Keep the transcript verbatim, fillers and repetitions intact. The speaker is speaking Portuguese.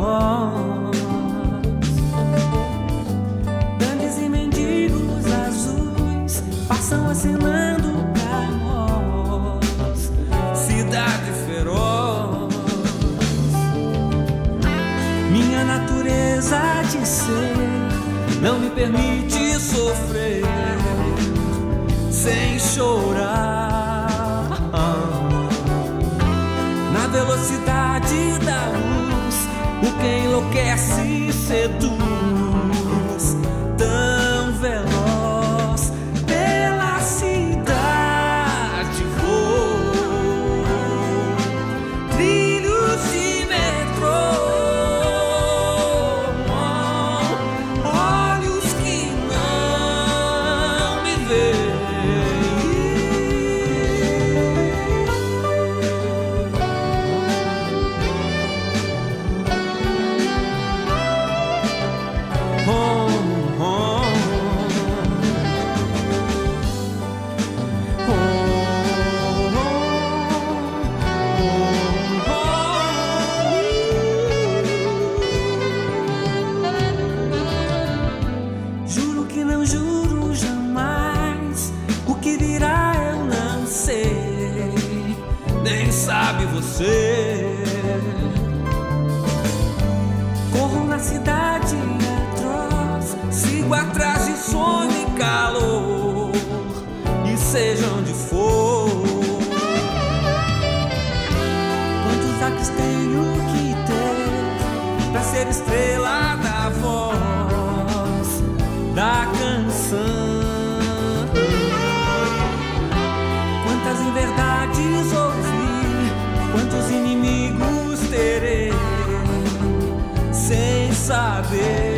nós. Dandes e mendigos azuis passam acenando pra nós. Cidade feroz, minha natureza de ser não me permite sofrer sem chorar. Na velocidade da luz, o que enlouquece e seduz, tão veloz pela cidade vou, trilhos de metrô, olhos que não me veem. Juro que não juro jamais, o que virá eu não sei, nem sabe você. Corro na cidade atroz, sigo atrás de sonho e calor, e seja onde for. Quantos atos tenho que ter pra ser estrela da voz da canção? Quantas inverdades ouvi, quantos inimigos terei sem saber.